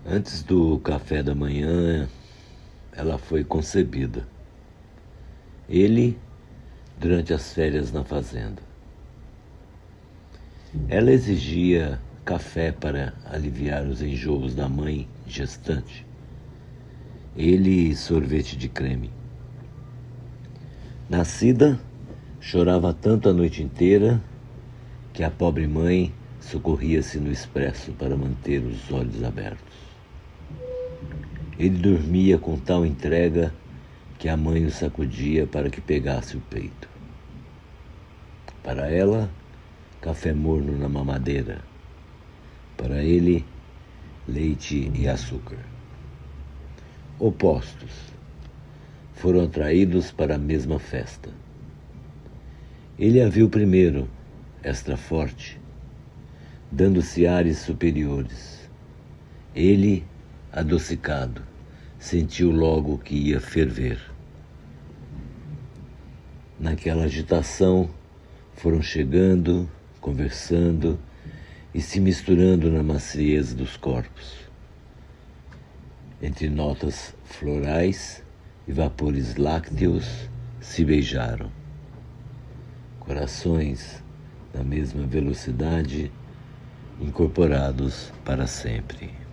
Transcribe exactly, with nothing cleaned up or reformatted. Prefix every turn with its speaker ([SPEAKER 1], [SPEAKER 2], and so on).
[SPEAKER 1] Antes do café da manhã, ela foi concebida. Ele, durante as férias na fazenda. Ela exigia café para aliviar os enjoos da mãe gestante. Ele, sorvete de creme. Nascida, chorava tanto a noite inteira que a pobre mãe socorria-se no expresso para manter os olhos abertos. Ele dormia com tal entrega que a mãe o sacudia para que pegasse o peito. Para ela, café morno na mamadeira. Para ele, leite e açúcar. Opostos, foram atraídos para a mesma festa. Ele a viu primeiro, extra forte, dando-se ares superiores. Ele, adocicado, sentiu logo que ia ferver. Naquela agitação, foram chegando, conversando e se misturando na maciez dos corpos. Entre notas florais e vapores lácteos se beijaram. Corações na mesma velocidade, incorporados para sempre.